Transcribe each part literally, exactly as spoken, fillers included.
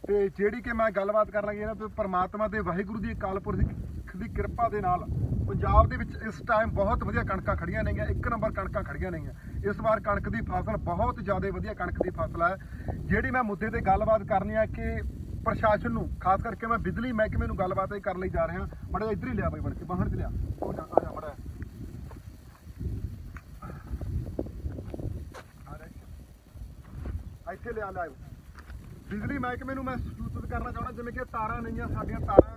ਤੇ ਜਿਹੜੀ ਕਿ ਮੈਂ ਗੱਲਬਾਤ ਕਰਨ ਲੱਗੀ ਨਾ ਤੇ ਪਰਮਾਤਮਾ ਦੇ ਵਾਹਿਗੁਰੂ ਦੀ ਅਕਾਲ ਪੁਰਖ ਦੀ ਕਿਰਪਾ ਦੇ ਨਾਲ ਪੰਜਾਬ ਦੇ ਵਿੱਚ ਇਸ ਟਾਈਮ ਬਹੁਤ ਵਧੀਆ ਕਣਕਾਂ ਖੜੀਆਂ ਨੇਗੀਆਂ, ਇੱਕ ਨੰਬਰ ਕਣਕਾਂ ਖੜੀਆਂ ਨੇਗੀਆਂ। ਇਸ ਵਾਰ ਕਣਕ ਦੀ ਫਸਲ ਬਹੁਤ ਜ਼ਿਆਦਾ ਵਧੀਆ ਕਣਕ ਦੀ ਫਸਲ ਹੈ। ਜਿਹੜੀ ਮੈਂ ਮੁੱਦੇ ਤੇ ਗੱਲਬਾਤ ਕਰਨੀ ਹੈ ਕਿ ਪ੍ਰਸ਼ਾਸਨ ਨੂੰ, ਖਾਸ ਕਰਕੇ ਮੈਂ ਬਿਜਲੀ ਮਹਿਕਮੇ ਨੂੰ ਗੱਲਬਾਤ ਇਹ ਕਰਨ ਲਈ ਜਾ ਰਿਹਾ। ਮੜਾ ਇੱਧਰ ਹੀ ਲਿਆ ਬਾਈ ਬਣ ਕੇ, ਬਾਹਰ ਚ ਲਿਆ, ਉਹ ਜਾ ਆ ਜਾ ਮੜਾ ਇੱਥੇ ਲਿਆ ਲਾਈਵ। ਬਿਜਲੀ ਮਹਿਕਮੇ ਨੂੰ ਮੈਂ ਸੂਚਿਤ ਕਰਨਾ ਚਾਹੁੰਦਾ, ਜਿਵੇਂ ਕਿ ਤਾਰਾਂ ਨਹੀਂਆਂ ਸਾਡੀਆਂ ਤਾਰਾਂ,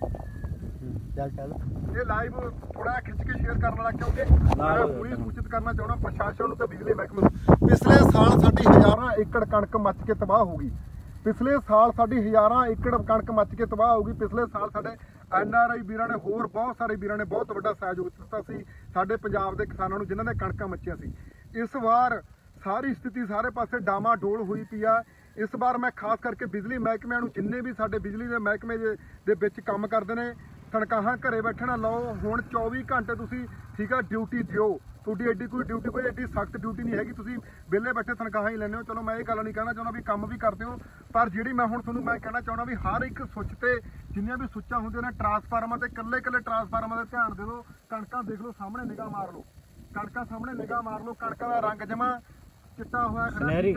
ਚੱਲ ਚੱਲ ਇਹ ਲਾਈਵ ਥੋੜਾ ਖਿੱਚ ਕੇ ਸ਼ੇਅਰ ਕਰਨ ਵਾਲਾ, ਕਿਉਂਕਿ ਮੈਂ ਪੂਰੀ ਸੂਚਿਤ ਕਰਨਾ ਚਾਹੁੰਦਾ ਪ੍ਰਸ਼ਾਸਨ ਨੂੰ ਤੇ ਬਿਜਲੀ ਮਹਿਕਮੇ ਨੂੰ। ਪਿਛਲੇ ਸਾਲ ਸਾਡੀ ਹਜ਼ਾਰਾਂ ਏਕੜ ਕਣਕ ਮੱਚ ਕੇ ਤਬਾਹ ਹੋ ਗਈ। ਪਿਛਲੇ ਸਾਲ ਸਾਡੀ ਹਜ਼ਾਰਾਂ ਏਕੜ ਕਣਕ ਮੱਚ ਕੇ ਤਬਾਹ ਹੋ ਗਈ। ਪਿਛਲੇ ਸਾਲ ਸਾਡੇ ਐਨ ਆਰ ਆਈ ਵੀਰਾਂ ਨੇ, ਹੋਰ ਬਹੁਤ ਸਾਰੇ ਵੀਰਾਂ ਨੇ ਬਹੁਤ ਵੱਡਾ ਸਹਿਯੋਗ ਦਿੱਤਾ ਸੀ ਸਾਡੇ ਪੰਜਾਬ ਦੇ ਕਿਸਾਨਾਂ ਨੂੰ, ਜਿਨ੍ਹਾਂ ਦੇ ਕਣਕਾਂ ਮੱਚੀਆਂ ਸੀ। ਇਸ ਵਾਰ ਸਾਰੀ ਸਥਿਤੀ ਸਾਰੇ ਪਾਸੇ ਡਾਮਾ ਡੋਲ ਹੋਈ ਪਈ ਆ। ਇਸ ਵਾਰ ਮੈਂ ਖਾਸ ਕਰਕੇ ਬਿਜਲੀ ਮਹਿਕਮਿਆਂ ਨੂੰ, ਜਿੰਨੇ ਵੀ ਸਾਡੇ ਬਿਜਲੀ ਦੇ ਮਹਿਕਮੇ ਦੇ ਵਿੱਚ ਕੰਮ ਕਰਦੇ ਨੇ, ਤਨਖਾਹਾਂ ਘਰੇ ਬੈਠਣਾ ਲਓ। ਹੁਣ ਚੌਵੀ ਘੰਟੇ ਤੁਸੀਂ ਠੀਕ ਆ ਡਿਊਟੀ ਦਿਓ। ਤੁਹਾਡੀ ਐਡੀ ਕੋਈ ਡਿਊਟੀ, ਕੋਈ ਐਡੀ ਸਖਤ ਡਿਊਟੀ ਨਹੀਂ ਹੈਗੀ, ਤੁਸੀਂ ਵਿਹਲੇ ਬੈਠੇ ਤਨਖਾਹਾਂ ਹੀ ਲੈਂਦੇ ਹੋ। ਚਲੋ ਮੈਂ ਇਹ ਗੱਲ ਨਹੀਂ ਕਹਿਣਾ ਚਾਹੁੰਦਾ ਵੀ ਕੰਮ ਵੀ ਕਰਦੇ ਹੋ, ਪਰ ਜਿਹੜੀ ਮੈਂ ਹੁਣ ਤੁਹਾਨੂੰ ਮੈਂ ਕਹਿਣਾ ਚਾਹੁੰਦਾ ਵੀ ਹਰ ਇੱਕ ਸੁੱਚ ਤੇ ਜਿੰਨੀਆਂ ਵੀ ਸੁੱਚਾਂ ਹੁੰਦੀਆਂ ਨੇ, ਟਰਾਂਸਫਾਰਮਰ ਤੇ ਇਕੱਲੇ ਇਕੱਲੇ ਟਰਾਂਸਫਾਰਮਰ ਤੇ ਧਿਆਨ ਦੇ ਦਿਓ। ਕਣਕਾਂ ਦੇਖ ਲਓ, ਸਾਹਮਣੇ ਨਿਗਾਹ ਮਾਰ ਲਓ, ਕਣਕਾਂ ਸਾਹਮਣੇ ਨਿਗਾਹ ਮਾਰ ਲਓ। ਕਣਕਾਂ ਦਾ ਰੰਗ ਜਮਾ ਚਿੱਟਾ ਹੋਇਆ ਖੜਾ ਹੈ,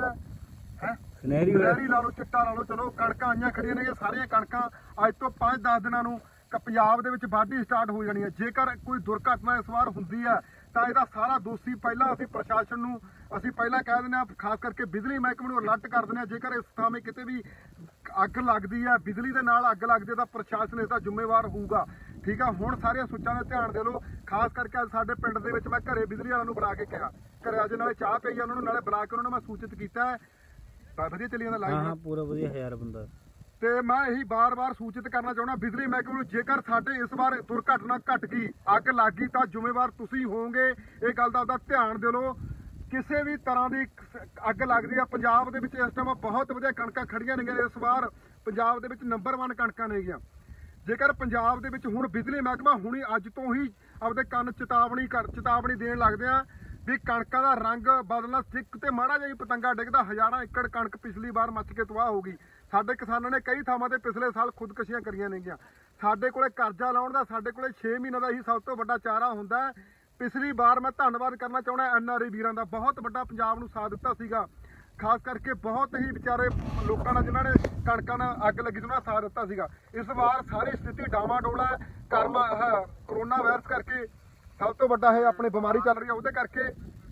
ਹੈ ਸੁਨਹਿਰੀ ਲਾ ਲਓ, ਚਿੱਟਾ ਲਾ ਲਓ। ਚਲੋ ਕਣਕਾਂ ਆਈਆਂ ਖੜੀਆਂ ਨੇ, ਸਾਰੀਆਂ ਕਣਕਾਂ ਅੱਜ ਤੋਂ ਪੰਜ ਦਸ ਦਿਨਾਂ ਨੂੰ ਪੰਜਾਬ ਦੇ ਵਿੱਚ ਵਾਢੀ ਸਟਾਰਟ ਹੋ ਜਾਣੀ ਹੈ। ਜੇਕਰ ਕੋਈ ਦੁਰਘਟਨਾ ਇਸ ਵਾਰ ਹੁੰਦੀ ਹੈ ਤਾਂ ਇਹਦਾ ਸਾਰਾ ਦੋਸ਼ੀ ਪਹਿਲਾਂ ਅਸੀਂ ਪ੍ਰਸ਼ਾਸਨ ਨੂੰ ਅਸੀਂ ਪਹਿਲਾਂ ਕਹਿ ਦਿੰਦੇ ਹਾਂ, ਖਾਸ ਕਰਕੇ ਬਿਜਲੀ ਮਹਿਕਮੇ ਨੂੰ ਅਲਰਟ ਕਰ ਦਿੰਦੇ ਹਾਂ। ਜੇਕਰ ਇਸ ਥਾਵੇਂ ਕਿਤੇ ਵੀ ਅੱਗ ਲੱਗਦੀ ਹੈ, ਬਿਜਲੀ ਦੇ ਨਾਲ ਅੱਗ ਲੱਗਦੀ ਹੈ, ਤਾਂ ਪ੍ਰਸ਼ਾਸਨ ਇਸ ਦਾ ਜ਼ਿੰਮੇਵਾਰ ਹੋਊਗਾ। ਠੀਕ ਆ, ਹੁਣ ਸਾਰੀਆਂ ਸੁੱਚਾਂ ਦਾ ਧਿਆਨ ਦੇ ਲਓ। ਖਾਸ ਕਰਕੇ ਅੱਜ ਸਾਡੇ ਪਿੰਡ ਦੇ ਵਿੱਚ ਮੈਂ ਘਰੇ ਬਿਜਲੀ ਵਾਲਿਆਂ ਨੂੰ ਬੁਲਾ ਕੇ ਕਿਹਾ, ਘਰੇ ਅੱਜ ਨਾਲੇ ਚਾਹ ਪਈ ਉਹਨਾਂ ਨੂੰ, ਨਾਲੇ ਬੁਲਾ ਕੇ ਉਹਨਾਂ ਨੂੰ ਮੈਂ ਸੂਚਿਤ ਕੀਤਾ। ਵਧੀਆ ਚੱਲੀ ਜਾਂਦਾ ਲਾਈਵ, ਹਾਂ ਪੂਰਾ ਵਧੀਆ ਹਜ਼ਾਰ ਬੰਦਾ। ਤੇ ਮੈਂ ਇਹੀ ਬਾਰ-ਬਾਰ ਸੂਚਿਤ ਕਰਨਾ ਚਾਹੁੰਦਾ ਬਿਜਲੀ ਮਹਿਕਮੇ ਨੂੰ, ਜੇਕਰ ਸਾਡੇ ਇਸ ਵਾਰ ਦੁਰਘਟਨਾ ਘਟ ਗਈ, ਅੱਗ ਲੱਗ ਗਈ, ਤਾਂ ਜ਼ਿੰਮੇਵਾਰ ਤੁਸੀਂ ਹੋਵੋਗੇ। ਇਹ ਗੱਲ ਦਾ ਉਹਦਾ ਧਿਆਨ ਦੇ ਲਓ। ਕਿਸੇ ਵੀ ਤਰ੍ਹਾਂ ਦੀ ਅੱਗ ਲੱਗਦੀ ਆ ਪੰਜਾਬ ਦੇ ਵਿੱਚ ਇਸ ਟਾਈਮ ਬਹੁਤ ਵਧੀਆ ਕਣਕਾਂ ਖੜੀਆਂ ਨੇ। ਇਸ ਵਾਰ ਪੰਜਾਬ ਦੇ ਵਿੱਚ ਨੰਬਰ ਵਨ ਕਣਕਾਂ ਨੇਗੀਆਂ। ਜੇਕਰ ਪੰਜਾਬ ਦੇ ਵਿੱਚ ਹੁਣ ਬਿਜਲੀ ਮਹਿਕਮਾ ਹੁਣੀ ਅੱਜ ਤੋਂ ਹੀ ਆਪਦੇ ਕੰਨ ਚੇਤਾਵਨੀ ਕਰ ਚੇਤਾਵਨੀ ਦੇਣ ਲੱਗਦੇ ਆ ਵੀ ਕਣਕਾਂ ਦਾ ਰੰਗ ਬਦਲਣਾ, ਸਿੱਕ ਤੇ ਮਾੜਾ ਜਿਹਾ ਪਤੰਗਾ ਡਿੱਗਦਾ, ਹਜ਼ਾਰਾਂ ਏਕੜ ਕਣਕ ਪਿਛਲੀ ਵਾਰ ਮੱਚ ਕੇ ਤਬਾਹ ਹੋ ਗਈ। ਸਾਡੇ ਕਿਸਾਨਾਂ ਨੇ ਕਈ ਥਾਵਾਂ ਤੇ ਪਿਛਲੇ ਸਾਲ ਖੁਦਕੁਸ਼ੀਆਂ ਕਰੀਆਂ ਨੇਗੀਆਂ। ਸਾਡੇ ਕੋਲੇ ਕਰਜ਼ਾ ਲਾਉਣ ਦਾ, ਸਾਡੇ ਕੋਲੇ ਛੇ ਮਹੀਨੇ ਦਾ ਹੀ ਸਭ ਤੋਂ ਵੱਡਾ ਚਾਰਾ ਹੁੰਦਾ। ਪਿਛਲੀ ਵਾਰ ਮੈਂ ਧੰਨਵਾਦ ਕਰਨਾ ਚਾਹੁੰਦਾ ਐਨ ਆਰ ਆਈ ਵੀਰਾਂ ਦਾ, ਬਹੁਤ ਵੱਡਾ ਪੰਜਾਬ ਨੂੰ ਸਾਥ ਦਿੱਤਾ ਸੀਗਾ। ਖਾਸ ਕਰਕੇ ਬਹੁਤ ਹੀ ਵਿਚਾਰੇ ਲੋਕਾਂ ਨਾਲ ਜਿਨ੍ਹਾਂ ਨੇ ਕਣਕਾਂ ਨਾਲ ਅੱਗ ਲੱਗੀ, ਉਹਨਾਂ ਸਾਥ ਦਿੱਤਾ ਸੀਗਾ। ਇਸ ਵਾਰ ਸਾਰੀ ਸਥਿਤੀ ਡਾਮਾਡੋਲ ਹੈ। ਕਰਮਾ ਕਰੋਨਾ ਵਾਇਰਸ ਕਰਕੇ ਸਭ ਤੋਂ ਵੱਡਾ ਹੈ ਆਪਣੀ ਬਿਮਾਰੀ ਚੱਲ ਰਹੀ ਹੈ, ਉਹਦੇ ਕਰਕੇ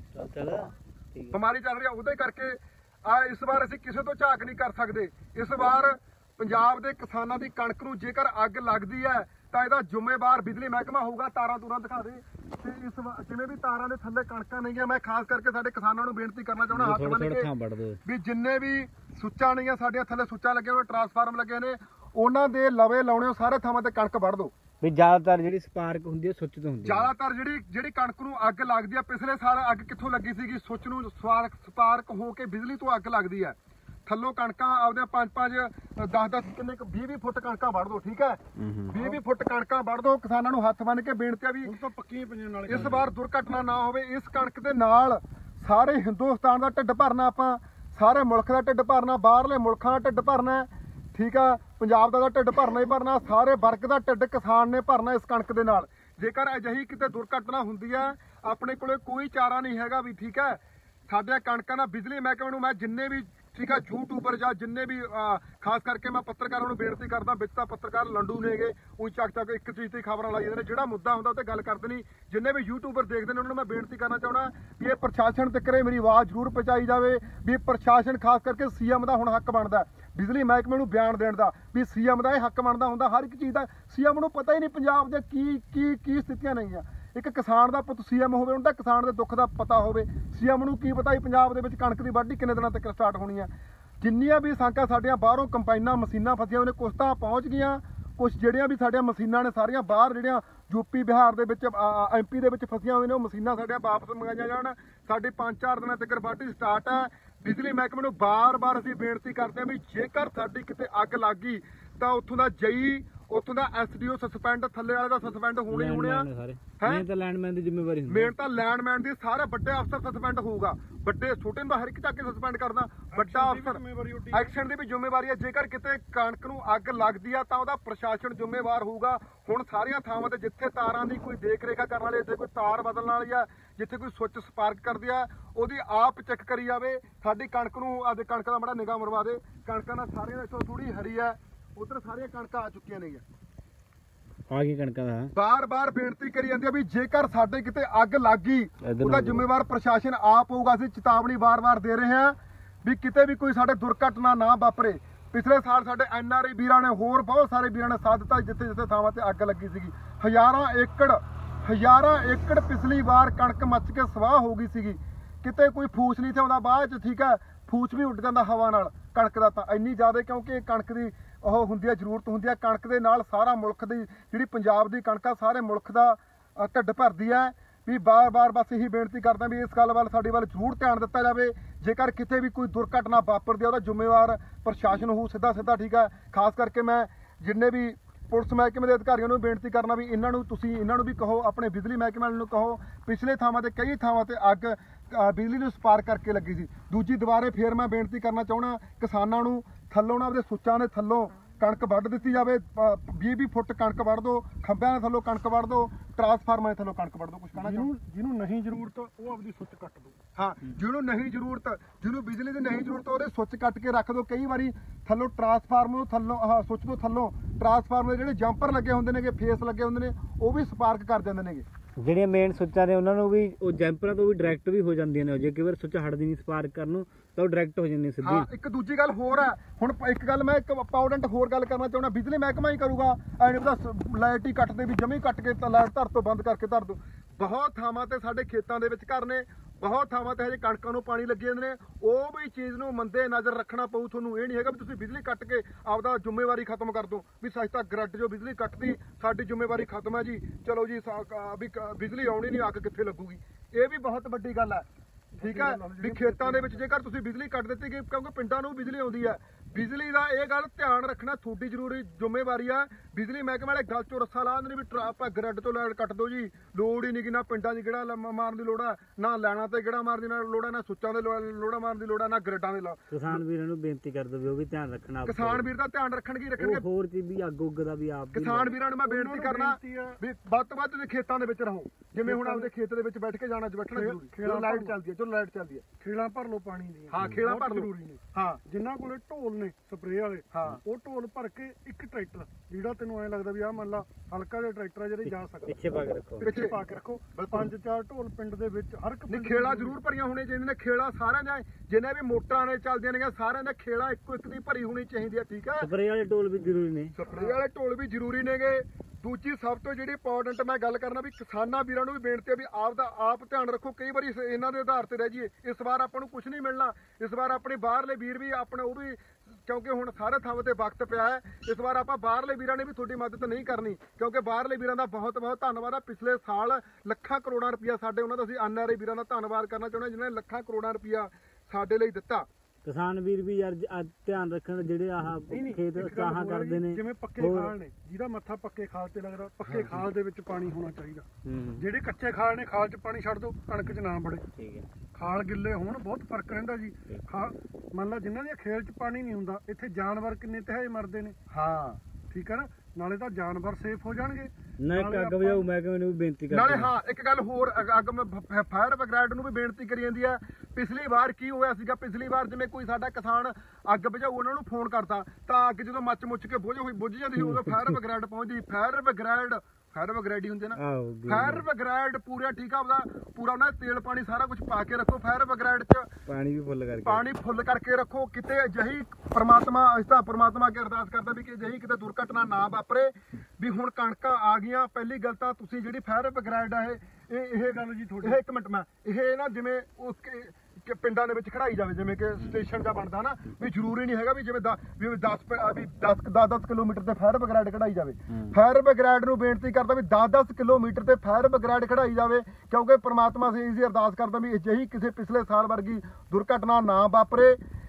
ਬਿਮਾਰੀ ਚੱਲ ਰਹੀ ਹੈ ਉਹਦੇ ਕਰਕੇ ਆ ਇਸ ਵਾਰ ਅਸੀਂ ਕਿਸੇ ਤੋਂ ਝਾਕ ਨਹੀਂ ਕਰ ਸਕਦੇ। ਇਸ ਵਾਰ ਪੰਜਾਬ ਦੇ ਕਿਸਾਨਾਂ ਦੀ ਕਣਕ ਨੂੰ ਜੇਕਰ ਅੱਗ ਲੱਗਦੀ ਹੈ ਤਾਂ ਇਹਦਾ ਜ਼ਿੰਮੇਵਾਰ ਬਿਜਲੀ ਮਹਿਕਮਾ ਹੋਊਗਾ। ਤਾਰਾਂ ਤੂਰਾਂ ਦਿਖਾ ਦੇ, ਤੇ ਇਸ ਜਿਵੇਂ ਵੀ ਤਾਰਾਂ ਦੇ ਥੱਲੇ ਕਣਕਾਂ ਨਹੀਂ, ਮੈਂ ਖਾਸ ਕਰਕੇ ਸਾਡੇ ਕਿਸਾਨਾਂ ਨੂੰ ਬੇਨਤੀ ਕਰਨਾ ਚਾਹੁੰਦਾ, ਹੱਥ ਬੰਨ੍ਹ ਕੇ ਵੀ ਜਿੰਨੇ ਵੀ ਸੁੱਚਾਂ ਨਹੀਂ, ਸਾਡੇ ਥੱਲੇ ਸੁੱਚਾਂ ਲੱਗੀਆਂ ਹੋਏ, ਟਰਾਂਸਫਾਰਮ ਲੱਗੇ ਨੇ, ਉਹਨਾਂ ਦੇ ਲਵੇ ਲਾਉਣੇ, ਸਾਰੇ ਥਾਵਾਂ ਤੇ ਕਣਕ ਵੱਢ ਦਿਓ। ਵੀ ਜ਼ਿਆਦਾਤਰ ਜਿਹੜੀ ਸਪਾਰਕ ਹੁੰਦੀ ਹੈ ਸੁੱਚ ਤੋਂ ਹੁੰਦੀ ਹੈ। ਜ਼ਿਆਦਾਤਰ ਜਿਹੜੀ ਜਿਹੜੀ ਕਣਕ ਨੂੰ ਅੱਗ ਲੱਗਦੀ ਹੈ, ਪਿਛਲੇ ਸਾਲ ਅੱਗ ਕਿੱਥੋਂ ਲੱਗੀ ਸੀਗੀ? ਸੁੱਚ ਨੂੰ ਸਪਾਰਕ ਸਪਾਰਕ ਹੋ ਕੇ ਬਿਜਲੀ ਤੋਂ ਅੱਗ ਲੱਗਦੀ ਹੈ। ਥੱਲੋਂ ਕਣਕਾਂ ਆਪਦੇ ਪੰਜ ਪੰਜ ਦਸ ਦਸ ਕਿੰਨੇ ਵੀਹ ਵੀਹ ਫੁੱਟ ਕਣਕਾਂ ਵੱਢ ਦਿਓ। ਠੀਕ ਹੈ, ਵੀਹ ਵੀਹ ਫੁੱਟ ਕਣਕਾਂ ਵੱਢ ਦਿਓ। ਕਿਸਾਨਾਂ ਨੂੰ ਹੱਥ ਬੰਨ੍ਹ ਕੇ ਬੇਨਤੀ ਆ ਵੀ ਪੱਕੀਆਂ ਪਈਆਂ ਨਾਲ ਇਸ ਵਾਰ ਦੁਰਘਟਨਾ ਨਾ ਹੋਵੇ। ਇਸ ਕਣਕ ਦੇ ਨਾਲ ਸਾਰੇ ਹਿੰਦੁਸਤਾਨ ਦਾ ਢਿੱਡ ਭਰਨਾ, ਆਪਾਂ ਸਾਰੇ ਮੁਲਕ ਦਾ ਢਿੱਡ ਭਰਨਾ, ਬਾਹਰਲੇ ਮੁਲਕਾਂ ਦਾ ਢਿੱਡ ਭਰਨਾ। ਠੀਕ ਆ, ਪੰਜਾਬ ਦਾ ਢਿੱਡ ਭਰਨਾ ਹੀ ਭਰਨਾ, ਸਾਰੇ ਵਰਗ ਦਾ ਢਿੱਡ ਕਿਸਾਨ ਨੇ ਭਰਨਾ ਇਸ ਕਣਕ ਦੇ ਨਾਲ। ਜੇਕਰ ਅਜਿਹੀ ਕਿਤੇ ਦੁਰਘਟਨਾ ਹੁੰਦੀ ਹੈ, ਆਪਣੇ ਕੋਲੇ ਕੋਈ ਚਾਰਾ ਨਹੀਂ ਹੈਗਾ ਵੀ। ਠੀਕ ਹੈ, ਸਾਡੇ ਕਣਕਾਂ ਨਾਲ ਬਿਜਲੀ ਮਹਿਕਮੇ ਨੂੰ ਮੈਂ ਜਿੰਨੇ ਵੀ ਠੀਕ ਹੈ ਯੂਟਿਊਬਰ ਜਾਂ ਜਿੰਨੇ ਵੀ ਖਾਸ ਕਰਕੇ ਮੈਂ ਪੱਤਰਕਾਰਾਂ ਨੂੰ ਬੇਨਤੀ ਕਰਦਾ, ਵਿੱਚ ਤਾਂ ਪੱਤਰਕਾਰ ਲੰਡੂ ਨੇਗੇ, ਉਹ ਚੱਕ ਚੱਕ ਇੱਕ ਚੀਜ਼ ਤੇ ਖਬਰਾਂ ਲਾਈ ਜਾਂਦੇ ਨੇ, ਜਿਹੜਾ ਮੁੱਦਾ ਹੁੰਦਾ ਉਹ ਤੇ ਗੱਲ ਕਰਦੇ ਨਹੀਂ। ਜਿੰਨੇ ਵੀ ਯੂਟਿਊਬਰ ਦੇਖਦੇ ਨੇ ਉਹਨਾਂ ਨੂੰ ਮੈਂ ਬੇਨਤੀ ਕਰਨਾ ਚਾਹੁੰਦਾ ਵੀ ਇਹ ਪ੍ਰਸ਼ਾਸਨ ਤੱਕ ਮੇਰੀ ਆਵਾਜ਼ ਜ਼ਰੂਰ ਪਹੁੰਚਾਈ ਜਾਵੇ ਵੀ ਪ੍ਰਸ਼ਾਸਨ ਖਾਸ ਕਰਕੇ ਸੀ ਐਮ ਦਾ ਹੁਣ ਹੱਕ ਬਣਦਾ ਬਿਜਲੀ ਮਹਿਕਮੇ ਨੂੰ ਬਿਆਨ ਦੇਣ ਦਾ, ਵੀ ਸੀ ਐਮ ਦਾ ਇਹ ਹੱਕ ਬਣਦਾ ਹੁੰਦਾ ਹਰ ਇੱਕ ਚੀਜ਼ ਦਾ। ਸੀ ਐਮ ਨੂੰ ਪਤਾ ਹੀ ਨਹੀਂ ਪੰਜਾਬ ਦੇ ਕੀ ਕੀ ਕੀ ਸਥਿਤੀਆਂ ਨੇਗੀਆਂ। ਇੱਕ ਕਿਸਾਨ ਦਾ ਪੁੱਤ ਸੀ ਐਮ ਹੋਵੇ, ਉਹਨੂੰ ਤਾਂ ਕਿਸਾਨ ਦੇ ਦੁੱਖ ਦਾ ਪਤਾ ਹੋਵੇ। ਸੀ ਐਮ ਨੂੰ ਕੀ ਪਤਾ ਹੀ ਪੰਜਾਬ ਦੇ ਵਿੱਚ ਕਣਕ ਦੀ ਵਾਢੀ ਕਿੰਨੇ ਦਿਨਾਂ ਤੱਕ ਸਟਾਰਟ ਹੋਣੀ ਹੈ। ਜਿੰਨੀਆਂ ਵੀ ਸਾਂਕਾਂ ਸਾਡੀਆਂ ਬਾਹਰੋਂ ਕੰਬਾਈਨਾਂ ਮਸ਼ੀਨਾਂ ਫਸੀਆਂ ਹੋਈਆਂ ਨੇ, ਕੁਛ ਤਾਂ ਪਹੁੰਚ ਗਈਆਂ, ਕੁਛ ਜਿਹੜੀਆਂ ਵੀ ਸਾਡੀਆਂ ਮਸ਼ੀਨਾਂ ਨੇ ਸਾਰੀਆਂ ਬਾਹਰ ਜਿਹੜੀਆਂ ਯੂਪੀ ਬਿਹਾਰ ਦੇ ਵਿੱਚ ਐਮ ਪੀ ਦੇ ਵਿੱਚ ਫਸੀਆਂ ਹੋਈਆਂ ਨੇ, ਉਹ ਮਸ਼ੀਨਾਂ ਸਾਡੀਆਂ ਵਾਪਸ ਮੰਗਾਈਆਂ ਜਾਣ। ਸਾਡੀ ਪੰਜ ਚਾਰ ਦਿਨਾਂ ਤੱਕ ਵਾਢੀ ਸਟਾਰਟ ਹੈ। ਬਿਜਲੀ ਮਹਿਕਮੇ ਨੂੰ ਬਾਰ ਬਾਰ ਅਸੀਂ ਬੇਨਤੀ ਕਰਦੇ ਹਾਂ ਵੀ ਜੇਕਰ ਸਾਡੀ ਕਿਤੇ ਅੱਗ ਲੱਗ ਗਈ ਤਾਂ ਉੱਥੋਂ ਦਾ ਜਈ ਉੱਥੋਂ ਦਾ ਐਸਡੀਓ ਸਸਪੈਂਡ, ਥੱਲੇ ਵਾਲੇ ਦਾ ਸਸਪੈਂਡ ਹੋਣੇ ਹੀ ਹੋਣੇ ਆ। ਮੈਂ ਤਾਂ ਲੈਂਡਮੈਨ ਦੀ ਜ਼ਿੰਮੇਵਾਰੀ ਹੁੰਦੀ ਮੇਨ ਤਾਂ ਲੈਂਡਮੈਨ ਦੀ, ਸਾਰੇ ਵੱਡੇ ਅਫਸਰ ਸਸਪੈਂਡ ਹੋਊਗਾ। ਵੱਡੇ ਛੋਟੇ ਨੂੰ ਹਰ ਇੱਕ ਚੱਕ ਕੇ ਸਸਪੈਂਡ ਕਰਦਾ, ਵੱਡਾ ਅਫਸਰ ਐਕਸ਼ਨ ਦੀ ਵੀ ਜ਼ਿੰਮੇਵਾਰੀ ਹੈ। ਜੇਕਰ ਕਿਤੇ ਕਣਕ ਨੂੰ ਅੱਗ ਲੱਗਦੀ ਆ ਤਾਂ ਉਹਦਾ ਪ੍ਰਸ਼ਾਸਨ ਜ਼ਿੰਮੇਵਾਰ ਹੋਊਗਾ। ਹੁਣ ਸਾਰੀਆਂ ਥਾਵਾਂ ਤੇ ਜਿੱਥੇ ਤਾਰਾਂ ਦੀ ਕੋਈ ਦੇਖ ਰੇਖਾ ਕਰਨ ਵਾਲੇ, ਇੱਥੇ ਕੋਈ ਤਾਰ ਬਦਲਣ ਵਾਲੀ ਆ, ਜਿੱਥੇ ਕੋਈ ਸੁੱਚ ਸਪਾਰਕ ਕਰਦੀ ਆ, ਉਹਦੀ ਆਪ ਚੈੱਕ ਕਰੀ ਜਾਵੇ। ਸਾਡੀ ਕਣਕ ਨੂੰ ਅੱਜ ਕਣਕ ਦਾ ਬੜਾ ਨਿਗਾਹ ਮਰਵਾ ਦੇ। ਕਣਕਾਂ ਦਾ ਸਾਰੀਆਂ ਇੱਥੋਂ ਥੋੜੀ ਹਰੀ ਆ, ਉਧਰ ਸਾਰੀਆਂ ਕਣਕਾਂ ਆ ਚੁੱਕੀਆਂ ਨੇ। ਆ ਗਈ ਕਣਕਾਂ ਦਾ ਬਾਰ-ਬਾਰ ਬੇਨਤੀ ਕਰੀ ਜਾਂਦੀ ਆ ਵੀ ਜੇਕਰ ਸਾਡੇ ਕਿਤੇ ਅੱਗ ਲੱਗ ਗਈ ਉਹਦਾ ਜ਼ਿੰਮੇਵਾਰ ਪ੍ਰਸ਼ਾਸਨ ਆਪ ਹੋਊਗਾ। ਅਸੀਂ ਚੇਤਾਵਨੀ ਬਾਰ-ਬਾਰ ਦੇ ਰਹੇ ਹਾਂ ਵੀ ਕਿਤੇ ਵੀ ਕੋਈ ਸਾਡੇ ਦੁਰਘਟਨਾ ਨਾ ਵਾਪਰੇ। ਪਿਛਲੇ ਸਾਲ ਸਾਡੇ ਐਨ ਆਰ ਆਈ ਵੀਰਾਂ ਨੇ, ਹੋਰ ਬਹੁਤ ਸਾਰੇ ਵੀਰਾਂ ਨੇ ਸਾਥ ਦਿੱਤਾ ਜਿੱਥੇ ਜਿੱਥੇ ਥਾਵਾਂ ਤੇ ਅੱਗ ਲੱਗੀ ਸੀਗੀ। ਹਜ਼ਾਰਾਂ ਏਕੜ ਹਜ਼ਾਰਾਂ ਏਕੜ ਪਿਛਲੀ ਵਾਰ ਕਣਕ ਮੱਚ ਕੇ ਸਵਾਹ ਹੋ ਗਈ ਸੀਗੀ। ਕਿਤੇ ਕੋਈ ਫੂਸ ਨਹੀਂ ਸੀ ਆਉਂਦਾ ਬਾਅਦ ਚ, ਠੀਕ ਹੈ, ਫੂਸ ਵੀ ਉੱਡ ਜਾਂਦਾ ਹਵਾ ਨਾਲ ਕਣਕ ਦਾ। ਤਾਂ ਇੰਨੀ ਜ਼ਿਆਦਾ ਕਿਉਂਕਿ ਕਣਕ ਦੀ ਉਹ ਹੁੰਦੀ ਹੈ, ਜ਼ਰੂਰਤ ਹੁੰਦੀ ਹੈ। ਕਣਕ ਦੇ ਨਾਲ ਸਾਰਾ ਮੁਲਕ ਦੀ ਜਿਹੜੀ ਪੰਜਾਬ ਦੀ ਕਣਕ ਆ, ਸਾਰੇ ਮੁਲਕ ਦਾ ਢਿੱਡ ਭਰਦੀ ਹੈ। ਵੀ ਬਾਰ-ਬਾਰ ਬਸ ਇਹੀ ਬੇਨਤੀ ਕਰਦਾ ਵੀ ਇਸ ਗੱਲ ਵੱਲ ਸਾਡੇ ਵੱਲ ਜ਼ਰੂਰ ਧਿਆਨ ਦਿੱਤਾ ਜਾਵੇ। ਜੇਕਰ ਕਿਤੇ ਵੀ ਕੋਈ ਦੁਰਘਟਨਾ ਵਾਪਰਦੀ ਆ ਉਹਦਾ ਜ਼ਿੰਮੇਵਾਰ ਪ੍ਰਸ਼ਾਸਨ ਹੋਊ ਸਿੱਧਾ ਸਿੱਧਾ, ਠੀਕ ਹੈ। ਖਾਸ ਕਰਕੇ ਮੈਂ ਜਿੰਨੇ ਵੀ ਪੁਲਿਸ ਮਹਿਕਮੇ ਦੇ ਅਧਿਕਾਰੀਆਂ ਨੂੰ ਬੇਨਤੀ ਕਰਨਾ ਵੀ ਇਹਨਾਂ ਨੂੰ ਤੁਸੀਂ ਇਹਨਾਂ ਨੂੰ ਵੀ ਕਹੋ, ਆਪਣੇ ਬਿਜਲੀ ਮਹਿਕਮੇ ਵਾਲਿਆਂ ਨੂੰ ਕਹੋ। ਪਿਛਲੇ ਥਾਵਾਂ ਤੇ ਕਈ ਥਾਵਾਂ ਤੇ ਅੱਗ ਬਿਜਲੀ ਨੂੰ ਸਪਾਰਕ ਕਰਕੇ ਲੱਗੀ ਸੀ। ਦੂਜੀ ਦੁਬਾਰੇ ਫੇਰ ਮੈਂ ਬੇਨਤੀ ਕਰਨਾ ਚਾਹੁੰਦਾ ਕਿਸਾਨਾਂ ਨੂੰ, ਥੱਲੋਂ ਨਾ ਆਪਦੇ ਸੁੱਚਾਂ ਦੇ ਥੱਲੋਂ ਕਣਕ ਵੱਢ ਦਿੱਤੀ ਜਾਵੇ। ਵੀਹ ਵੀਹ ਫੁੱਟ ਕਣਕ ਵੱਢ ਦਿਓ, ਖੰਭਿਆਂ ਦੇ ਥੱਲੋਂ ਕਣਕ ਵੱਢ ਦਿਓ, ਟਰਾਂਸਫਾਰਮਰ ਦੇ ਥੱਲੋਂ ਕਣਕ ਵੱਢ ਦਿਓ। ਕੁਝ ਕਹਿਣਾ ਚਾਹੁੰਦਾ? ਜਿਹਨੂੰ ਨਹੀਂ ਜ਼ਰੂਰਤ ਉਹ ਆਪਦੀ ਸੁੱਚ ਕੱਟ ਦਿਓ। ਹਾਂ, ਜਿਹਨੂੰ ਨਹੀਂ ਜ਼ਰੂਰਤ, ਜਿਹਨੂੰ ਬਿਜਲੀ ਦੀ ਨਹੀਂ ਜ਼ਰੂਰਤ ਉਹਦੇ ਸੁੱਚ ਕੱਟ ਕੇ ਰੱਖ ਦਿਓ। ਕਈ ਵਾਰੀ ਥੱਲੋਂ ਟਰਾਂਸਫਾਰਮਰ ਥੱਲੋਂ ਆਹ ਸੁੱਚ ਤੋਂ ਥੱਲੋਂ ਟਰਾਂਸਫਾਰਮਰ ਦੇ ਜਿਹੜੇ ਜੰਪਰ ਲੱਗੇ ਹੁੰਦੇ ਨੇਗੇ, ਫੇਸ ਲੱਗੇ ਹੁੰਦੇ ਨੇ, ਉਹ ਵੀ ਸਪਾਰਕ ਕਰ ਜਾਂਦੇ ਨੇਗੇ। ਜਿਹੜੀਆਂ ਮੇਨ ਸੁੱਚਾਂ ਨੇ ਉਹਨਾਂ ਨੂੰ ਵੀ ਉਹ ਜੈਂਪਰਾਂ ਤੋਂ ਵੀ ਡਾਇਰੈਕਟ ਵੀ ਹੋ ਜਾਂਦੀਆਂ ਨੇ। ਜੇ ਕਈ ਵਾਰ ਸੁੱਚ ਹਟਦੀ ਨਹੀਂ ਸਪਾਰਕ ਕਰਨ ਨੂੰ ਤਾਂ ਉਹ ਡਾਇਰੈਕਟ ਹੋ ਜਾਂਦੀ ਸਿੱਧੀ। ਹਾਂ, ਇੱਕ ਦੂਜੀ ਗੱਲ ਹੋਰ ਹੈ। ਹੁਣ ਇੱਕ ਗੱਲ ਮੈਂ ਇੱਕ ਇੰਪੋਰਟੈਂਟ ਹੋਰ ਗੱਲ ਕਰਨਾ ਚਾਹੁੰਦਾ, ਬਿਜਲੀ ਮਹਿਕਮਾ ਹੀ ਕਰੂਗਾ ਐ ਨਹੀਂ ਪਤਾ ਲਾਈਟ ਹੀ ਕੱਟਦੇ ਵੀ ਜਮੀ ਕੱਟ ਕੇ ਤਾਂ ਲਾਈਟ ਧਰ ਤੋਂ ਬੰਦ ਕਰਕੇ ਧਰ ਦੋ। ਬਹੁਤ ਥਾਵਾਂ ਤੇ ਸਾਡੇ ਖੇਤਾਂ ਦੇ ਵਿੱਚ ਘਰ ਨੇ, ਬਹੁਤ ਥਾਵਾਂ ਤੇ ਹਜੇ ਕਣਕਾਂ ਨੂੰ ਪਾਣੀ ਲੱਗੇ ਜਾਂਦੇ ਨੇ। ਉਹ ਵੀ ਚੀਜ਼ ਨੂੰ ਮੰਦੇ ਨਜ਼ਰ ਰੱਖਣਾ ਪਊ ਤੁਹਾਨੂੰ। ਇਹ ਨਹੀਂ ਹੈਗਾ ਵੀ ਤੁਸੀਂ ਬਿਜਲੀ ਕੱਟ ਕੇ ਆਪਦਾ ਜ਼ਿੰਮੇਵਾਰੀ ਖਤਮ ਕਰ ਦੋ ਵੀ ਸੱਚ ਤਾਂ ਗ੍ਰਿਡ ਜੋ ਬਿਜਲੀ ਕੱਟਦੀ ਸਾਡੀ ਜ਼ਿੰਮੇਵਾਰੀ ਖਤਮ ਹੈ ਜੀ, ਚਲੋ ਜੀ ਵੀ ਬਿਜਲੀ ਆਉਣੀ ਨਹੀਂ, ਅੱਗ ਕਿੱਥੇ ਲੱਗੂਗੀ। ਇਹ ਵੀ ਬਹੁਤ ਵੱਡੀ ਗੱਲ ਹੈ, ਠੀਕ ਹੈ। ਵੀ ਖੇਤਾਂ ਦੇ ਵਿੱਚ ਜੇਕਰ ਤੁਸੀਂ ਬਿਜਲੀ ਕੱਟ ਦਿੱਤੀ ਗਈ, ਕਿਉਂਕਿ ਪਿੰਡਾਂ ਨੂੰ ਬਿਜਲੀ ਆਉਂਦੀ ਹੈ, ਬਿਜਲੀ ਦਾ ਇਹ ਗੱਲ ਧਿਆਨ ਰੱਖਣਾ ਤੁਹਾਡੀ ਜ਼ਰੂਰੀ ਜ਼ਿੰਮੇਵਾਰੀ ਆ। ਬਿਜਲੀ ਮਹਿਕਮੇ ਵਾਲੇ ਗੱਲ ਚੋਂ ਰੱਸਾ ਲਾ ਦਿੰਦੇ ਨੇ ਵੀ ਆਪਾਂ ਗ੍ਰਿਡ ਤੋਂ ਲਾਈਟ ਕੱਟ ਦੋ ਜੀ, ਲੋੜ ਹੀ ਨਹੀਂ ਕਿ ਨਾ ਪਿੰਡਾਂ 'ਚ ਗੇੜਾ ਮਾਰਨ ਦੀ ਲੋੜ ਆ, ਨਾ ਲੈਣਾ ਤੇ ਗੇੜਾ ਮਾਰਨ ਦੀ ਲੋੜ ਆ, ਨਾ ਸੁੱਚਾਂ ਦੇ ਲੋੜਾ ਮਾਰਨ ਦੀ ਲੋੜ ਆ, ਨਾ ਗ੍ਰਿਡਾਂ ਦੇ। ਕਿਸਾਨ ਵੀਰਾਂ ਨੂੰ ਬੇਨਤੀ ਕਰ ਦੋ ਵੀ ਉਹ ਵੀ ਧਿਆਨ ਰੱਖਣਾ। ਕਿਸਾਨ ਵੀਰ ਦਾ ਧਿਆਨ ਰੱਖਣਗੇ ਹੀ ਰੱਖਣਗੇ। ਹੋਰ ਚੀਜ਼ ਵੀ ਅੱਗ ਉੱਗ ਦਾ ਵੀ ਆਪ ਕਿਸਾਨ ਵੀਰਾਂ ਨੂੰ ਮੈਂ ਬੇਨਤੀ ਕਰਨਾ ਵੀ ਵੱਧ ਤੋਂ ਵੱਧ ਖੇਤਾਂ ਦੇ ਵਿੱਚ ਰਹੋ। ਜਿਵੇਂ ਹੁਣ ਆਪਦੇ ਖੇਤ ਦੇ ਵਿੱਚ ਬੈਠ ਕੇ ਜਾਣਾ ਬੈਠਣਾ ਜ਼ਰੂਰੀ, ਜਦੋਂ ਲਾਈਟ ਚੱਲਦੀ ਹੈ, ਜਦੋਂ ਲਾਈਟ ਚੱਲਦੀ ਹੈ ਖੇਲਾਂ ਭਰ ਲਓ ਪਾਣੀ ਦੀਆਂ। ਹਾਂ, ਖੇਲਾਂ ਭਰ ਲਓ ਜ਼ਰੂਰੀ ਨੇ। ਹਾਂ, ਜਿਨ੍ਹਾਂ ਕੋਲੇ ਢੋਲ ਨੇ ਸਪਰੇਅ ਵਾਲੇ, ਹਾਂ, ਉਹ ਢੋਲ ਭਰ ਕੇ ਇੱਕ ਟਰੈਕਟਰ ਜਿਹੜਾ ਤੈਨੂੰ ਐ ਲੱਗਦਾ ਵੀ ਆਹ ਮੰਨ ਲਾ ਹਲਕਾ ਜਿਹਾ ਟਰੈਕਟਰ ਆ ਜਿਹੜੇ ਜਾ ਸਕਦਾ, ਪਿੱਛੇ ਪਾ ਕੇ ਰੱਖੋ, ਪਿੱਛੇ ਪਾ ਕੇ ਰੱਖੋ। ਪੰਜ ਚਾਰ ਢੋਲ ਪਿੰਡ ਦੇ ਵਿੱਚ ਹਰ ਇੱਕ ਨਹੀਂ ਖੇਲਾ ਜ਼ਰੂਰ ਭਰੀਆਂ ਹੋਣੀਆਂ ਚਾਹੀਦੀਆਂ ਨੇ। ਖੇਲਾ ਸਾਰਿਆਂ ਦੇ ਜਿੰਨੇ ਵੀ ਮੋਟਰਾਂ ਨੇ ਚੱਲਦੀਆਂ ਨੇ ਸਾਰਿਆਂ ਦੇ ਖੇਲਾ ਇੱਕੋ ਇੱਕ ਦੀ ਭਰੀ ਹੋਣੀ ਚਾਹੀਦੀ ਹੈ, ਠੀਕ ਹੈ। ਸਪਰੇਅ ਵਾਲੇ ਢੋਲ ਵੀ ਜ਼ਰੂਰੀ ਨੇ, ਸਪਰੇਅ ਵਾਲੇ ਢੋਲ ਵੀ ਜ਼ਰੂਰੀ ਨੇਗੇ। ਦੂਜੀ ਸਭ ਤੋਂ ਜਿਹੜੀ ਇੰਪੋਰਟੈਂਟ ਮੈਂ ਗੱਲ ਕਰਨਾ ਵੀ ਕਿਸਾਨਾਂ ਵੀਰਾਂ ਨੂੰ ਵੀ ਬੇਨਤੀ ਹੈ ਵੀ ਆਪ ਦਾ ਆਪ ਧਿਆਨ ਰੱਖੋ। ਕਈ ਵਾਰੀ ਇਹਨਾਂ ਦੇ ਆਧਾਰ ਤੇ ਰਹਿ ਜਾਈਏ। ਇਸ ਵਾਰ ਆਪਾਂ ਨੂੰ ਕੁਝ ਨਹੀਂ ਮਿਲਣਾ। ਇਸ ਵਾਰ ਆਪਣੇ ਬਾਹਰਲੇ ਵੀਰ ਵੀ ਆਪਣੇ ਉਹ ਵੀ, ਕਿਉਂਕਿ ਹੁਣ ਸਾਰੇ ਥਾਵਾਂ ਤੇ ਵਕਤ ਪਿਆ ਹੈ, ਇਸ ਵਾਰ ਆਪਾਂ ਬਾਹਰਲੇ ਵੀਰਾਂ ਨੇ ਵੀ ਤੁਹਾਡੀ ਮਦਦ ਨਹੀਂ ਕਰਨੀ, ਕਿਉਂਕਿ ਬਾਹਰਲੇ ਵੀਰਾਂ ਦਾ ਬਹੁਤ ਬਹੁਤ ਧੰਨਵਾਦ ਹੈ। ਪਿਛਲੇ ਸਾਲ ਲੱਖਾਂ ਕਰੋੜਾਂ ਰੁਪਇਆ ਸਾਡੇ ਉਹਨਾਂ ਦਾ ਅਸੀਂ ਐਨ ਆਰ ਆਈ ਵੀਰਾਂ ਦਾ ਧੰਨਵਾਦ ਕਰਨਾ ਚਾਹੁੰਦੇ ਜਿਨ੍ਹਾਂ ਨੇ ਲੱਖਾਂ ਕਰੋੜਾਂ ਰੁਪਇਆ ਸਾਡੇ ਲਈ ਦਿੱਤਾ। ਕਿਸਾਨ ਵੀਰ ਵੀ ਯਾਰ ਧਿਆਨ ਰੱਖਣ ਜਿਹੜੇ ਆਹ ਖੇਤ ਚਾਹਾਂ ਕਰਦੇ ਨੇ, ਜਿਵੇਂ ਪੱਕੇ ਖਾਲ ਨੇ, ਜਿਹਦਾ ਮੱਥਾ ਪੱਕੇ ਖਾਲ ਤੇ ਲੱਗਦਾ, ਪੱਕੇ ਖਾਲ ਦੇ ਵਿੱਚ ਪਾਣੀ ਹੋਣਾ ਚਾਹੀਦਾ। ਜਿਹੜੇ ਕੱਚੇ ਖਾਲ ਨੇ, ਖਾਲ 'ਚ ਪਾਣੀ ਛੱਡ ਦਿਓ, ਕਣਕ 'ਚ ਨਾ ਵੜੇ। ਠੀਕ ਹੈ, ਖਾਲ ਗਿੱਲੇ ਹੋਣ, ਬਹੁਤ ਫਰਕ ਰਹਿੰਦਾ ਜੀ। ਖਾਲ ਮੰਨ ਲਾ ਜਿਨ੍ਹਾਂ ਦੀਆਂ ਖੇਲ 'ਚ ਪਾਣੀ ਨਹੀਂ ਹੁੰਦਾ, ਇੱਥੇ ਜਾਨਵਰ ਕਿੰਨੇ ਤਿਹਾਏ ਮਰਦੇ ਨੇ। ਹਾਂ, ਠੀਕ ਹੈ ਨਾ, ਨਾਲੇ ਤਾਂ ਜਾਨਵਰ ਸੇਫ ਹੋ ਜਾਣਗੇ, ਨਾ ਇੱਕ ਅੱਗ ਬੁਝਾਊ ਮਹਿਕਮੇ ਨੂੰ ਵੀ ਬੇਨਤੀ ਕਰ ਨਾਲੇ ਹਾਂ ਇੱਕ ਗੱਲ ਹੋਰ, ਅੱਗ ਫਾਇਰ ਬ੍ਰਿਗੇਡ ਨੂੰ ਵੀ ਬੇਨਤੀ ਕਰੀ ਜਾਂਦੀ ਹੈ। ਪਿਛਲੀ ਵਾਰ ਕੀ ਹੋਇਆ ਸੀਗਾ, ਪਿਛਲੀ ਵਾਰ ਜਿਵੇਂ ਕੋਈ ਸਾਡਾ ਕਿਸਾਨ ਅੱਗ ਬੁਝਾਊ ਉਹਨਾਂ ਨੂੰ ਫੋਨ ਕਰਦਾ ਤਾਂ ਅੱਗ ਜਦੋਂ ਮੱਚ ਮੁੱਚ ਕੇ ਬੁਝ ਹੋਈ ਬੁਝ ਜਾਂਦੀ ਸੀ, ਉਦੋਂ ਫਾਇਰ ਬ੍ਰਿਗੇਡ ਪਹੁੰਚਦੀ। ਫਾਇਰ ਬ੍ਰਿਗੇਡ ਫਾਇਰ ਬ੍ਰਿਗੇਡ ਹੀ ਹੁੰਦੇ ਨਾ, ਫਾਇਰ ਬ੍ਰਿਗੇਡ ਪੂਰਾ ਠੀਕ ਆ, ਉਹਦਾ ਪੂਰਾ ਉਹਨਾਂ ਤੇਲ ਪਾਣੀ ਸਾਰਾ ਕੁਝ ਪਾ ਕੇ ਰੱਖੋ। ਫਾਇਰ ਬ੍ਰਿਗੇਡ 'ਚ ਪਾਣੀ ਵੀ ਫੁੱਲ ਕਰਕੇ ਪਾਣੀ ਫੁੱਲ ਕਰਕੇ ਰੱਖੋ। ਕਿਤੇ ਅਜਿਹੀ ਪ੍ਰਮਾਤਮਾ ਅਸੀਂ ਤਾਂ ਪ੍ਰਮਾਤਮਾ ਅੱਗੇ ਅਰਦਾਸ ਕਰਦਾ ਵੀ ਕਿ ਅਜਿਹੀ ਕਿਤੇ ਦੁਰਘਟਨਾ ਨਾ ਵਾਪਰੇ। ਵੀ ਹੁਣ ਕਣਕਾਂ ਆ ਗਈਆਂ, ਪਹਿਲੀ ਗੱਲ ਤਾਂ ਤੁਸੀਂ ਜਿਹੜੀ ਫਾਇਰ ਬ੍ਰਿਗੇਡ ਆ ਇਹ ਇਹ ਗੱਲ ਜੀ ਤੁਹਾਡੀ, ਇੱਕ ਮਿੰਟ ਮੈਂ ਇਹ ਨਾ ਜਿਵੇਂ ਉਸ ਕਿ ਪਿੰਡਾਂ ਦੇ ਵਿੱਚ ਖੜਾਈ ਜਾਵੇ, ਜਿਵੇਂ ਕਿ ਸਟੇਸ਼ਨ ਦਾ ਬਣਦਾ ਨਾ, ਵੀ ਜ਼ਰੂਰੀ ਨਹੀਂ ਹੈਗਾ ਵੀ ਜਿਵੇਂ ਵੀ ਦਸ ਵੀ ਦਸ ਦਸ ਕਿਲੋਮੀਟਰ ਤੇ ਫਾਇਰ ਬ੍ਰਿਗੇਡ ਖੜਾਈ ਜਾਵੇ। ਫਾਇਰ ਬ੍ਰਿਗੇਡ ਨੂੰ ਬੇਨਤੀ ਕਰਦਾ ਵੀ ਦਸ ਦਸ ਕਿਲੋਮੀਟਰ ਤੇ ਫਾਇਰ ਬ੍ਰਿਗੇਡ ਖੜਾਈ ਜਾਵੇ, ਕਿਉਂਕਿ ਪ੍ਰਮਾਤਮਾ ਸੇ ਇਸੇ ਅਰਦਾਸ ਕਰਦਾ ਵੀ ਅਜਿਹੀ ਕਿਸੇ ਪਿਛਲੇ ਸਾਲ ਵਰਗੀ ਦੁਰਘਟਨਾ ਨਾ ਵਾਪਰੇ।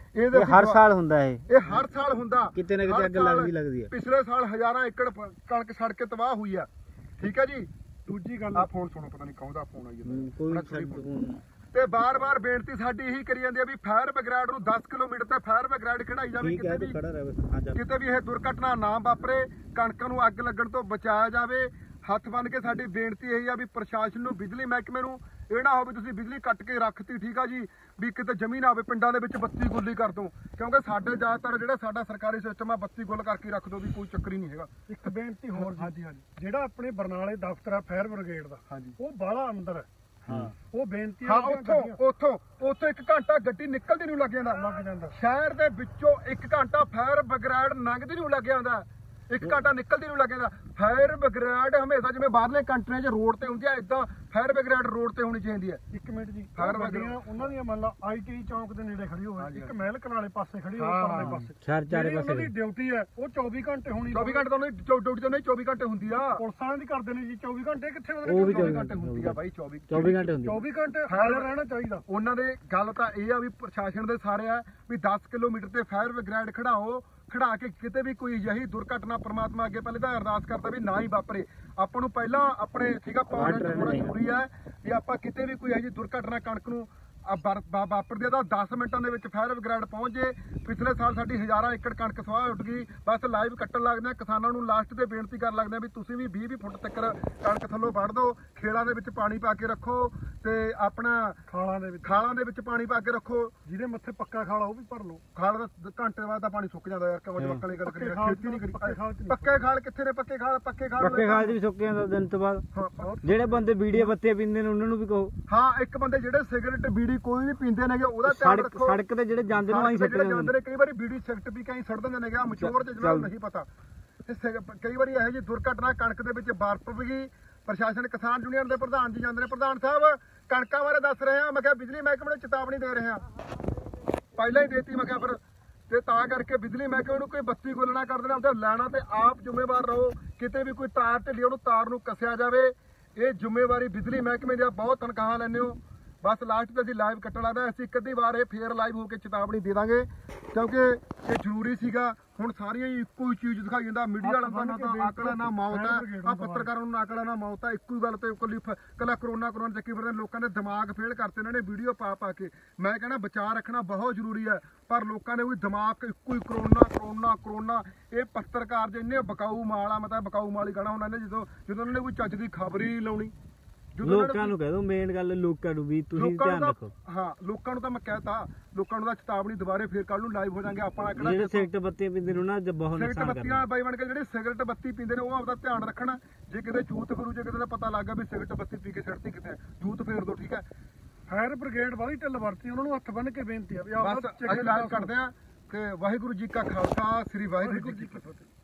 ਇਹਦੇ ਇਹ ਹਰ ਸਾਲ ਹੁੰਦਾ ਇਹ ਇਹ ਹਰ ਸਾਲ ਹੁੰਦਾ ਕਿਤੇ ਨਾ ਕਿਤੇ ਹਰ ਅੱਗ ਸਾਲ ਲੱਗਦੀ ਲੱਗਦੀ ਹੈ। ਪਿਛਲੇ ਸਾਲ ਹਜ਼ਾਰਾਂ ਏਕੜ ਪ- ਕਣਕ ਛੱਡ ਕੇ ਤਬਾਹ ਹੋਈ ਆ। ਠੀਕ ਹੈ ਜੀ। ਦੂਜੀ ਗੱਲ ਆ ਫੋਨ ਸੁਣੋ, ਪਤਾ ਨਹੀਂ ਕੌਣ ਦਾ ਫੋਨ ਆਈ ਜਾਂਦਾ। ਹੂੰ, ਕੋਈ ਬੜਾ ਥੋੜ੍ਹੀ ਛੱਡ ਫੋਨ। ਫੋਨ। ਤੇ ਬਾਰ-ਬਾਰ ਬੇਨਤੀ ਸਾਡੀ ਇਹੀ ਕਰੀ ਜਾਂਦੀ ਆ ਵੀ ਫਾਇਰ ਬ੍ਰਿਗੇਡ ਨੂੰ ਦਸ ਕਿਲੋਮੀਟਰ ਤੇ ਫਾਇਰ ਬ੍ਰਿਗੇਡ ਖੜਾਈ ਜਾਵੇ। ਠੀਕ ਹੈ ਕਿਤੇ ਤੂੰ ਵੀ ਖੜਾ ਰਹਿ ਬਸ ਆ ਜਾ ਕਿਤੇ ਵੀ ਇਹ ਦੁਰਘਟਨਾ ਨਾ ਵਾਪਰੇ, ਕਣਕਾਂ ਨੂੰ ਅੱਗ ਲੱਗਣ ਤੋਂ ਬਚਾਇਆ ਜਾਵੇ। ਹੱਥ ਬੰਨ ਕੇ ਸਾਡੀ ਬੇਨਤੀ ਇਹੀ ਆ ਵੀ ਪ੍ਰਸ਼ਾਸਨ ਨੂੰ, ਬਿਜਲੀ ਮਹਿਕਮੇ ਨੂੰ ਇਹ ਨਾ ਹੋਵੇ ਤੁਸੀਂ ਬਿਜਲੀ ਕੱਟ ਕੇ ਰੱਖਤੀ, ਠੀਕ ਆ ਜੀ, ਵੀ ਕਿਤੇ ਜ਼ਮੀਨ ਆਵੇ ਪਿੰਡਾਂ ਦੇ ਵਿੱਚ ਬੱਤੀ ਗੁੱਲੀ ਕਰ ਦੋ, ਕਿਉਂਕਿ ਸਾਡੇ ਜ਼ਿਆਦਾਤਰ ਜਿਹੜਾ ਸਾਡਾ ਸਰਕਾਰੀ ਸਿਸਟਮ ਆ ਬੱਤੀ ਗੁੱਲ ਕਰਕੇ ਰੱਖ ਦੋ, ਵੀ ਕੋਈ ਚੱਕਰ ਹੀ ਨਹੀਂ ਹੈਗਾ। ਇੱਕ ਬੇਨਤੀ ਹੋਰ ਹਾਂਜੀ ਹਾਂਜੀ ਜਿਹੜਾ ਆਪਣੇ ਬਰਨਾਲੇ ਦਫ਼ਤਰ ਆ ਫਾਇਰ ਬ੍ਰਿਗੇਡ ਦਾ ਹਾਂਜੀ। ਉਹ ਬਾਹਲਾ ਅੰਦਰ ਹੈ। ਹਾਂ ਉਹ ਬੇਨਤੀ ਹਾਂ, ਆ ਉੱਥੋਂ ਉੱਥੋਂ ਉੱਥੋਂ ਇੱਕ ਘੰਟਾ ਗੱਡੀ ਨਿਕਲਦੀ ਨੂੰ ਲੱਗ ਜਾਂਦਾ ਲੱਗ ਜਾਂਦਾ। ਸ਼ਹਿਰ ਦੇ ਵਿੱਚੋਂ ਇੱਕ ਘੰਟਾ ਫਾਇਰ ਬ੍ਰਿਗੇਡ ਲੰਘਦੀ ਨੂੰ ਲੱਗ ਜਾਂਦਾ। ਇੱਕ ਘੰਟਾ ਨਿਕਲਦੀ ਨੂੰ ਲੱਗ ਜਾਂਦਾ। ਫਾਇਰ ਬ੍ਰਿਗੇਡ ਹਮੇਸ਼ਾ ਜਿਵੇਂ ਬਾਹਰਲੇ ਕੰਟਰੀਆਂ 'ਚ ਰੋਡ ਤੇ ਹੁੰਦੀ ਆ, ਇਦਾਂ ਫਾਇਰ ਬ੍ਰਿਗੇਡ ਰੋਡ ਤੇ ਹੋਣੀ ਚਾਹੀਦੀ ਹੈ। ਇੱਕ ਮਿੰਟ ਜੀ ਫਾਇਰ ਉਹ ਬ੍ਰਿਗੇਡ- ਗੱਡੀਆਂ ਉਹਨਾਂ ਦੀਆਂ ਮੰਨ ਲਾ ਆਈਟੀ ਚੌਂਕ ਦੇ ਨੇੜੇ ਖੜੀ ਹੋਵੇ, ਹਾਂਜੀ, ਇੱਕ ਹਾਂਜੀ। ਮਹਿਲ ਕਨਾਲੇ ਪਾਸੇ ਖੜੀ ਹਾਂ, ਹੋਵੇ, ਹਾਂ, ਪਰਲੇ ਪਾਸੇ ਚਾਰ ਚਾਰੇ ਜਿਹੜੀ ਉਹਨਾਂ ਪਾਸੇ ਦੀ ਡਿਊਟੀ ਹੈ ਉਹ ਚੌਵੀ ਘੰਟੇ ਹੋਣੀ। ਚੌਵੀ ਘੰਟੇ ਤਾਂ ਉਹਨੇ ਡਿਊਟੀ ਤਾਂ ਨਹੀਂ ਚੌਵੀ ਘੰਟੇ ਹੁੰਦੀ ਆ। ਪੁਲਿਸ ਵਾਲਿਆਂ ਦੀ ਕਰਦੇ ਨੇ ਜੀ ਚੌਵੀ ਘੰਟੇ ਕਿੱਥੇ ਉਹ ਵੀ ਉਹਦੇ ਚੌਵੀ ਚੌਵੀ ਘੰਟੇ ਹੁੰਦੀ ਆ ਬਾਈ, ਚੌਵੀ ਚੌਵੀ ਘੰਟੇ ਹੁੰਦੀ ਚੌਵੀ ਘੰਟੇ ਹਾਜ਼ਰ ਰਹਿਣਾ ਚਾਹੀਦਾ। ਉਹਨਾਂ ਦੇ ਗੱਲ ਤਾਂ ਇਹ ਆ ਵੀ ਪ੍ਰਸ਼ਾਸਨ ਦੇ ਸਾਰੇ ਆ ਵੀ ਦਸ ਕਿਲੋਮੀਟਰ ਤੇ ਫਾਇਰ ਬ੍ਰਿਗੇਡ ਖੜਾਓ, ਖੜਾ ਕੇ ਕਿਤੇ ਵੀ ਕੋਈ ਅਜਿਹੀ ਦੁਰਘਟਨਾ ਪ੍ਰਮਾਤਮਾ ਅੱਗੇ ਪਹਿਲੇ ਤਾਂ ਅਰਦਾਸ ਕਰਦਾ ਵੀ ਨਾ ਹੀ ਵਾਪਰੇ। ਆਪਾਂ ਨੂੰ ਪਹਿਲਾਂ ਆਪਣੇ ਠੀਕ ਆ ਪਾਉਣਾ ਹੋਣਾ ਜ਼ਰੂਰੀ ਹੈ ਵੀ ਆਪਾਂ ਕਿਤੇ ਵੀ ਕੋਈ ਅਜਿਹੀ ਦੁਰਘਟਨਾ ਕਣਕ ਨੂੰ ਆ ਵਰ- ਵਾ- ਵਾਪਰਦੀ ਆ ਤਾਂ ਦਸ ਮਿੰਟਾਂ ਦੇ ਵਿੱਚ ਫਾਇਰ ਬ੍ਰਿਗੇਡ ਪਹੁੰਚ ਜੇ। ਪਿਛਲੇ ਸਾਲ ਸਾਡੀ ਹਜ਼ਾਰਾਂ ਏਕੜ ਕਣਕ ਸਵਾਹ ਉੱਡ ਗਈ। ਬਸ ਲਾਈਵ ਕੱਟਣ ਲੱਗਦੇ ਆ, ਕਿਸਾਨਾਂ ਨੂੰ ਲਾਸਟ ਤੇ ਬੇਨਤੀ ਕਰਨ ਲੱਗਦੇ ਆ ਵੀ ਤੁਸੀਂ ਵੀ ਵੀਹ ਵੀਹ ਫੁੱਟ ਤੱਕ ਕਣਕ ਥੱਲੋਂ ਵੱਢ ਦਿਓ, ਖੇਲਾਂ ਦੇ ਵਿੱਚ ਪਾਣੀ ਪਾ ਕੇ ਰੱਖੋ ਤੇ ਆਪਣਾ ਖਾਲਾਂ ਦੇ ਵਿੱਚ ਖਾਲਾਂ ਦੇ ਵਿੱਚ ਪਾਣੀ ਪਾ ਕੇ ਰੱਖੋ। ਜਿਹਦੇ ਮੱਥੇ ਪੱਕਾ ਖਾਲਾ ਉਹ ਵੀ ਭਰ ਲਓ। ਖਾਲ ਦਾ ਘੰਟੇ ਬਾਅਦ ਤਾਂ ਪਾਣੀ ਸੁੱਕ ਜਾਂਦਾ ਯਾਰ, ਕਿਉਂ ਜਵਾਕਾਂ ਵਾਲੀ ਗੱਲ ਕਰੀ ਪੱਕੇ ਖਾਲ ਖੇਤੀ ਨਹੀਂ ਕਰੀ। ਪੱਕੇ ਖਾਲ ਚ ਨਹੀਂ। ਪੱਕੇ ਖਾਲ ਕਿੱਥੇ ਨੇ? ਪੱਕੇ ਖਾਲ ਪੱਕੇ ਖਾਲ ਪੱਕੇ ਖਾਲ 'ਚ ਵੀ ਸੁੱਕ ਜਾਂਦਾ ਦਿਨ ਤੋਂ ਬਾਅਦ। ਹਾਂ, ਬਹੁਤ- ਜਿਹੜੇ ਬੰਦੇ ਬੀੜੀਆਂ ਬੱਤੀਆਂ ਪੀਂਦੇ ਨੇ ਉਹਨਾਂ ਨੂੰ ਵੀ ਕਹੋ। ਹਾਂ, ਇੱਕ ਬੰਦੇ ਜਿਹੜੇ ਸਿਗਰਟ ਬੀੜੀ ਕੋਈ ਵੀ ਪੀਂਦੇ ਨੇਗੇ ਉਹਦਾ ਧਿਆਨ ਸੜਕ ਰੱਖੋ। ਸੜਕ ਤੇ ਜਿਹੜੇ ਜਾਂਦੇ ਨੇ ਉਹ ਆਈ ਸੜਕ ਤੇ ਸੱਟ ਜਿਹੜੇ ਜਾਂਦੇ ਜਾਂਦੇ ਨੇ। ਨੇ ਕਈ ਵਾਰੀ ਬੀੜੀ ਸਿਗਰਟ ਵੀ ਕਈ ਸੜ ਦਿੰਦੇ ਨੇਗੇ, ਮਚੋਰ ਤੇ ਜਿਹਨਾਂ ਨੂੰ ਨਹੀਂ ਪਤਾ। ਤੇ ਸਿਗ- ਕਈ ਵਾਰੀ ਇਹੋ ਜਿਹੀ ਦੁਰਘਟਨਾ ਕਣਕ ਦੇ ਵਿੱਚ ਵਾਪਰ ਗਈ। ਪ੍ਰਸ਼ਾਸਨ ਕਿਸਾਨ ਯੂਨੀਅਨ ਦੇ ਪ੍ਰਧਾਨ ਜੀ ਜਾਂਦੇ ਨੇ, ਪ੍ਰਧਾਨ ਸਾਹਿਬ ਕਣਕਾਂ ਬਾਰੇ ਦੱਸ ਰਹੇ ਆ। ਮੈਂ ਕਿਹਾ ਬਿਜਲੀ ਮਹਿਕਮੇ ਨੂੰ ਚੇਤਾਵਨੀ ਦੇ ਰਹੇ ਆ, ਪਹਿਲਾਂ ਹੀ ਦੇਤੀ। ਮੈਂ ਕਿਹਾ ਫਿਰ ਤੇ ਤਾਂ ਕਰਕੇ ਬਿਜਲੀ ਮਹਿਕਮੇ ਨੂੰ ਕੋਈ ਬੱਤੀ ਗੁੱਲ ਨਾ ਕਰ ਦੇਣਾ, ਉਹਦੇ ਲੈਣਾ ਤੇ ਆਪ ਜ਼ਿੰਮੇਵਾਰ ਰਹੋ। ਕਿਤੇ ਵੀ ਕੋਈ ਤਾਰ ਢਿੱਲੀ ਉਹਨੂੰ ਤਾਰ ਨੂੰ ਕੱਸਿਆ ਜਾਵੇ। ਇਹ ਜ਼ਿੰਮੇਵਾਰੀ ਬਿਜਲੀ ਮਹਿਕਮੇ ਦੀ ਆ। ਬਹੁਤ ਤਨਖਾਹਾਂ ਲੈਂਦੇ ਹੋ। ਬਸ ਲਾਸਟ ਤੇ ਅਸੀਂ ਲਾਈਵ ਕੱਟਣ ਲੱਗਦਾ, ਅਸੀਂ ਇੱਕ ਅੱਧੀ ਵਾਰ ਇਹ ਫੇਰ ਲਾਈਵ ਹੋ ਕੇ ਚੇਤਾਵਨੀ ਦੇ ਦਾਂਗੇ ਕਿਉਂਕਿ ਇਹ ਜ਼ਰੂਰੀ ਸੀਗਾ। ਹੁਣ ਸਾਰੀਆਂ ਹੀ ਇੱਕੋ ਹੀ ਚੀਜ਼ ਦਿਖਾਈ ਜਾਂਦਾ, ਮੀਡੀਆ ਵਾਲਾ ਦਾ ਨਾ ਤਾਂ ਆਕੜਾ ਨਾ ਮੌਤ ਹੈ, ਆ ਪੱਤਰਕਾਰਾਂ ਨੂੰ ਆਕੜਾ ਨਾ ਮੌਤ ਹੈ। ਇੱਕੋ ਹੀ ਗੱਲ ਤੇ ਇਕੱਲੀ ਕੱਲਾ ਕਰੋਨਾ ਕਰੋਨਾ ਚੱਕੀ ਫਿਰਦੇ ਲੋਕਾਂ ਦੇ ਦਿਮਾਗ ਫੇਲ ਕਰਤੇ ਇਹਨਾਂ ਨੇ ਵੀਡੀਓ ਪਾ ਪਾ ਕੇ। ਮੈਂ ਕਹਿੰਦਾ ਬਚਾਅ ਰੱਖਣਾ ਬਹੁਤ ਜ਼ਰੂਰੀ ਹੈ, ਪਰ ਲੋਕਾਂ ਨੇ ਉਹੀ ਦਿਮਾਗ ਇੱਕੋ ਹੀ ਕਰੋਨਾ ਕਰੋਨਾ ਕਰੋਨਾ। ਇਹ ਪੱਤਰਕਾਰ ਜੇ ਇੰਨੇ ਬਕਾਊ ਮਾਲ ਆ, ਮਤਲਬ ਬਕਾਊ ਮਾਲ ਹੀ ਗਾਣਾ ਹੁੰਦਾ ਇਹਨੇ, ਜਦੋਂ ਜਦੋਂ ਉਹਨਾਂ ਨੇ ਕੋਈ ਚੱਜ ਦੀ ਖਬਰ ਹੀ ਲਾਉਣੀ। ਲੋਕਾਂ ਨੂੰ ਕਹਿ ਦੋ, ਮੇਨ ਗੱਲ ਲੋਕਾਂ ਨੂੰ ਵੀ ਤੁਸੀਂ ਲੋਕਾਂ ਧਿਆਨ ਨੂੰ ਰੱਖੋ। ਤਾਂ ਹਾਂ, ਲੋਕਾਂ ਨੂੰ ਤਾਂ ਮੈਂ ਕਹਿਤਾ, ਲੋਕਾਂ ਨੂੰ ਤਾਂ ਚੇਤਾਵਨੀ ਦੁਬਾਰੇ ਫੇਰ ਕੱਲ ਨੂੰ ਲਾਈਵ ਹੋ ਜਾਾਂਗੇ ਆਪਾਂ। ਕਿਹੜਾ ਜਿਹੜੇ ਸਿਗਰਟ ਬੱਤੀਆਂ ਪੀਂਦੇ ਨੇ ਉਹਨਾਂ ਦਾ ਬਹੁਤ ਸਿਗਰਟ ਨੁਕਸਾਨ ਬੱਤੀਆਂ ਕਰਦਾ। ਬਾਈ ਬਣ ਕੇ ਜਿਹੜੇ ਸਿਗਰਟ ਬੱਤੀ ਪੀਂਦੇ ਨੇ ਉਹ ਆਪਦਾ ਧਿਆਨ ਰੱਖਣ। ਜੇ ਕਿਤੇ ਜੂਤ ਫਿਰੂ, ਜੇ ਕਿਤੇ ਦਾ ਪਤਾ ਲੱਗ ਗਿਆ ਵੀ ਸਿਗਰਟ ਬੱਤੀ ਪੀ ਕੇ ਛੱਡਤੀ ਕਿਤੇ, ਜੂਤ ਫੇਰ ਦੋ, ਠੀਕ ਹੈ। ਫਾਇਰ ਬ੍ਰਿਗੇਡ ਵਾਲੀ ਢਿੱਲ ਵਰਤੀ, ਉਹਨਾਂ ਨੂੰ ਹੱਥ ਬੰਨ ਕੇ ਬੇਨਤੀ ਆ ਵੀ ਆਪ ਬਸ ਅਸੀਂ ਲਾਈਵ ਕਰਦੇ ਆ ਕਿ ਵਾਹਿਗੁਰੂ ਜੀ ਕਾ ਖਾਲਸਾ, ਸ੍ਰੀ ਵਾਹਿਗੁਰੂ ਜੀ ਕੀ ਫਤਿਹ।